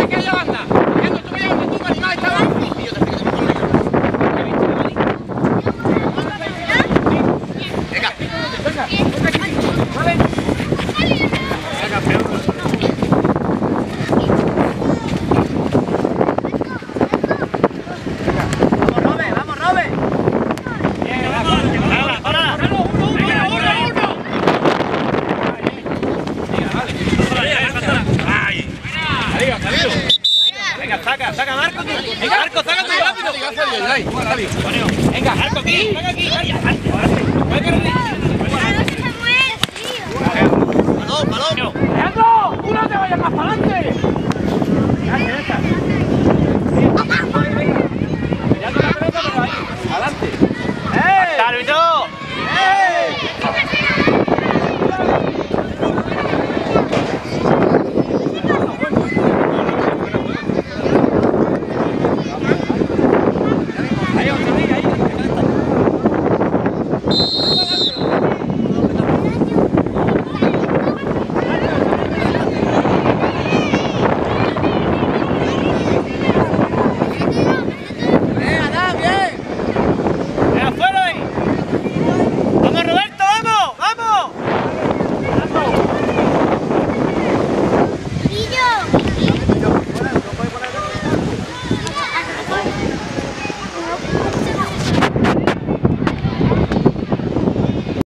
que haya banda. Fernando, tú me llamas, tú, animal, estaba. Y yo te explico, te explico. Venga, vale. Venga, campeón. Vamos, Robert. Bien, para. Venga, saca Marco tú. Venga, Marco, saca tú rápido. Venga, Marco aquí, saca aquí. Balón. ¡Leandro! ¡Tú no te vayas más para adelante!